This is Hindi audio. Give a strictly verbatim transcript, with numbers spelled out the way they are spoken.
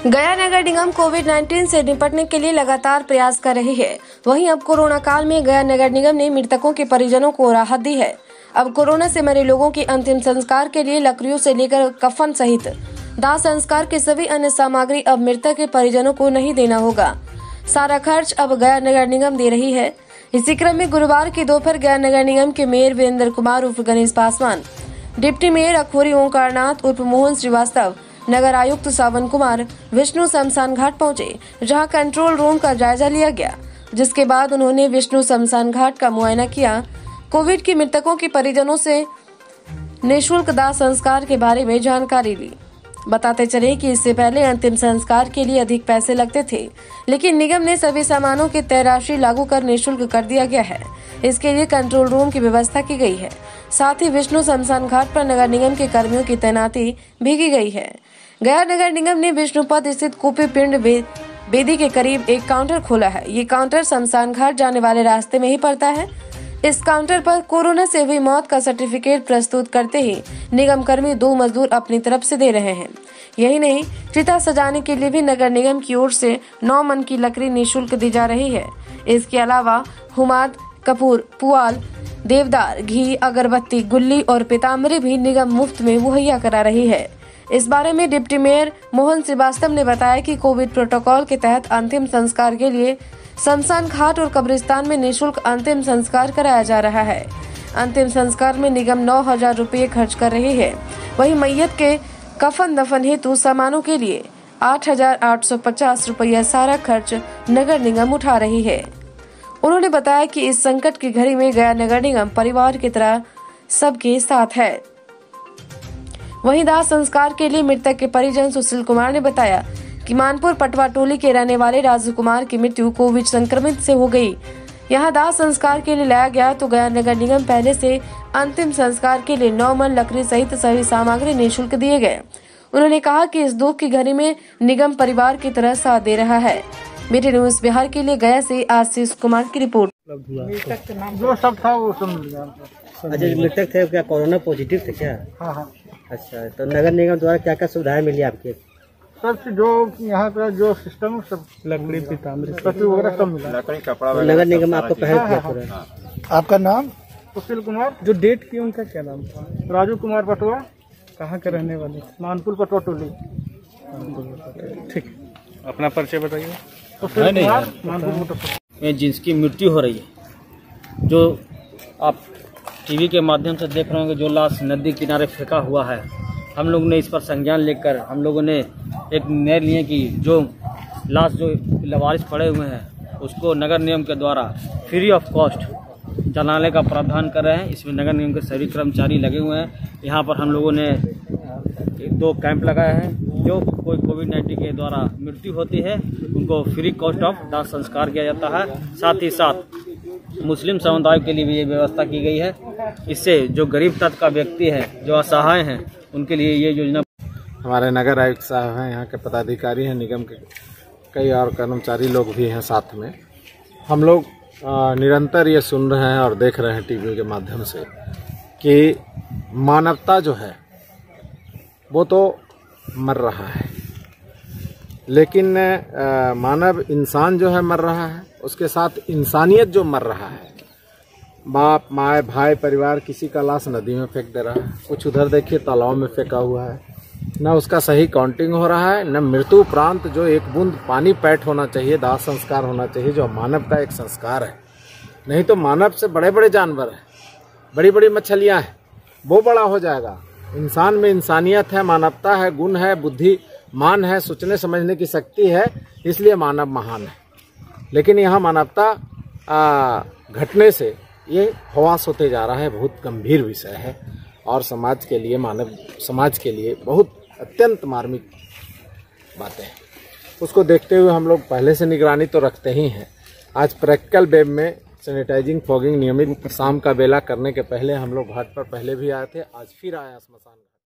गया नगर निगम कोविड उन्नीस से निपटने के लिए लगातार प्रयास कर रही है। वहीं अब कोरोना काल में गया नगर निगम ने मृतकों के परिजनों को राहत दी है। अब कोरोना से मरे लोगों के अंतिम संस्कार के लिए लकड़ियों से लेकर कफन सहित दाह संस्कार की सभी अन्य सामग्री अब मृतक के परिजनों को नहीं देना होगा। सारा खर्च अब गया नगर निगम दे रही है। इसी क्रम में गुरुवार की दोपहर गया नगर निगम के मेयर वीरेंद्र कुमार उर्फ गणेश पासवान, डिप्टी मेयर अखोरी ओंकारनाथ उर्फ मोहन श्रीवास्तव, नगर आयुक्त सावन कुमार विष्णु शमशान घाट पहुंचे, जहां कंट्रोल रूम का जायजा लिया गया, जिसके बाद उन्होंने विष्णु शमशान घाट का मुआयना किया। कोविड के मृतकों के परिजनों से निःशुल्क दाह संस्कार के बारे में जानकारी ली। बताते चले कि इससे पहले अंतिम संस्कार के लिए अधिक पैसे लगते थे, लेकिन निगम ने सभी सामानों की तय राशि लागू कर निःशुल्क कर दिया गया है। इसके लिए कंट्रोल रूम की व्यवस्था की गई है। साथ ही विष्णु शमशान घाट पर नगर निगम के कर्मियों की तैनाती भी की गई है। गया नगर निगम ने विष्णुपद स्थित कूपी पिंड बेदी के करीब एक काउंटर खोला है। ये काउंटर शमशान घाट जाने वाले रास्ते में ही पड़ता है। इस काउंटर पर कोरोना से हुई मौत का सर्टिफिकेट प्रस्तुत करते ही निगम कर्मी दो मजदूर अपनी तरफ से दे रहे हैं। यही नहीं, चिता सजाने के लिए भी नगर निगम की ओर से नौ मन की लकड़ी निःशुल्क दी जा रही है। इसके अलावा हुमाद, कपूर, पुआल, देवदार, घी, अगरबत्ती, गुल्ली और पीताम्बरी भी निगम मुफ्त में मुहैया करा रही है। इस बारे में डिप्टी मेयर मोहन श्रीवास्तव ने बताया कि कोविड प्रोटोकॉल के तहत अंतिम संस्कार के लिए शमशान घाट और कब्रिस्तान में निःशुल्क अंतिम संस्कार कराया जा रहा है। अंतिम संस्कार में निगम नौ हजार रूपए खर्च कर रही है। वहीं मैयत के कफन दफन हेतु सामानों के लिए आठ हजार आठ सौ पचास रूपया सारा खर्च नगर निगम उठा रही है। उन्होंने बताया कि इस संकट की घड़ी में गया नगर निगम परिवार की तरह सबके साथ है। वहीं दाह संस्कार के लिए मृतक के परिजन सुशील कुमार ने बताया कि मानपुर पटवा टोली के रहने वाले राजू कुमार की मृत्यु कोविड संक्रमित से हो गई। यहां दाह संस्कार के लिए लाया गया तो गया नगर निगम पहले से अंतिम संस्कार के लिए नौ मन लकड़ी सहित सभी सामग्री निःशुल्क दिए गए। उन्होंने कहा कि इस दुख की घड़ी में निगम परिवार की तरह साथ दे रहा है। बीटी न्यूज बिहार के लिए गया से आशीष कुमार की रिपोर्ट। जो सब था वो सब मिल गया। अच्छा, मृतक थे क्या कोरोना पॉजिटिव थे क्या? हाँ हाँ। अच्छा, तो नगर निगम द्वारा क्या क्या सुविधाएं मिली आपके? सब जो यहाँ पे जो सिस्टम सब लकड़ी पीताम्बरी पत्ती वगैरह सब मिला। लकड़ी कपड़ा नगर निगम आपको पहल किया पूरा। आपका नाम? सुशील कुमार। जो डेट की उनका क्या नाम था? राजू कुमार पटवा। कहाँ के रहने वाले? मानपुर पटवा टोली। ठीक, अपना परिचय बताइए। सुशील कुमार, मानपुर पटवा। जिसकी मृत्यु हो रही है, जो आप टीवी के माध्यम से देख रहे होंगे, जो लाश नदी किनारे फेंका हुआ है, हम लोग ने इस पर संज्ञान लेकर हम लोगों ने एक निर्णय लिए कि जो लाश जो लवारिस पड़े हुए हैं उसको नगर निगम के द्वारा फ्री ऑफ कॉस्ट जलाने का प्रावधान कर रहे हैं। इसमें नगर निगम के सभी कर्मचारी लगे हुए हैं। यहाँ पर हम लोगों ने दो कैंप लगाए हैं। जो कोई कोविड नाइन्टीन के द्वारा मृत्यु होती है उनको फ्री कॉस्ट ऑफ दाह संस्कार किया जाता है। साथ ही साथ मुस्लिम समुदाय के लिए भी ये व्यवस्था की गई है। इससे जो गरीब तबका का व्यक्ति है, जो असहाय हैं, उनके लिए ये योजना। हमारे नगर आयुक्त साहब हैं, यहाँ के पदाधिकारी हैं, निगम के कई और कर्मचारी लोग भी हैं साथ में। हम लोग निरंतर ये सुन रहे हैं और देख रहे हैं टीवी के माध्यम से कि मानवता जो है वो तो मर रहा है, लेकिन आ, मानव इंसान जो है मर रहा है, उसके साथ इंसानियत जो मर रहा है। बाप, माए, भाई, परिवार किसी का लाश नदी में फेंक दे रहा है, कुछ उधर देखिए तालाब में फेंका हुआ है। न उसका सही काउंटिंग हो रहा है, न मृत्यु उपरांत जो एक बूंद पानी पैट होना चाहिए, दाह संस्कार होना चाहिए, जो मानव का एक संस्कार है। नहीं तो मानव से बड़े बड़े जानवर हैं, बड़ी बड़ी मछलियाँ हैं, वो बड़ा हो जाएगा। इंसान में इंसानियत है, मानवता है, गुण है, बुद्धि मान है, सोचने समझने की शक्ति है, इसलिए मानव महान है। लेकिन यहाँ मानवता घटने से ये हवास होते जा रहा है। बहुत गंभीर विषय है और समाज के लिए, मानव समाज के लिए बहुत अत्यंत मार्मिक बातें हैं। उसको देखते हुए हम लोग पहले से निगरानी तो रखते ही हैं। आज प्रैक्टिकल वेब में सैनिटाइजिंग, फॉगिंग नियमित शाम का बेला करने के पहले हम लोग घाट पर पहले भी आए थे, आज फिर आया स्मशान।